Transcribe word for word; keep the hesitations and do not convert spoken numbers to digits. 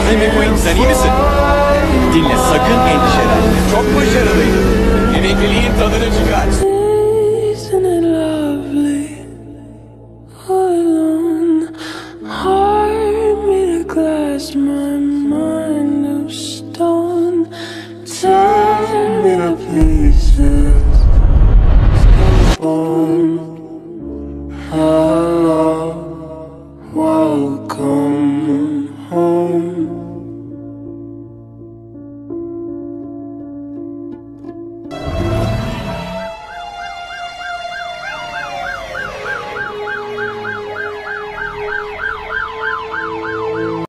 Hey McQueen, sen iyi misin? Dinle, sakın endişelenme. Çok başarılıydın. Emekliliğin tadını çıkar.